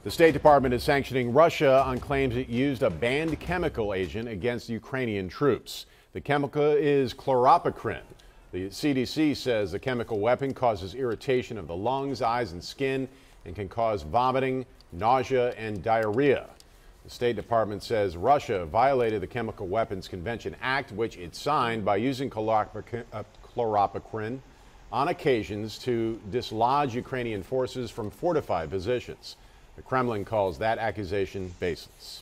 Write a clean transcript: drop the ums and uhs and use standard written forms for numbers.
The State Department is sanctioning Russia on claims it used a banned chemical agent against Ukrainian troops. The chemical is chloropicrin. The CDC says the chemical weapon causes irritation of the lungs, eyes, and skin and can cause vomiting, nausea, and diarrhea. The State Department says Russia violated the Chemical Weapons Convention Act, which it signed, by using chloropicrin on occasions to dislodge Ukrainian forces from fortified positions. The Kremlin calls that accusation baseless.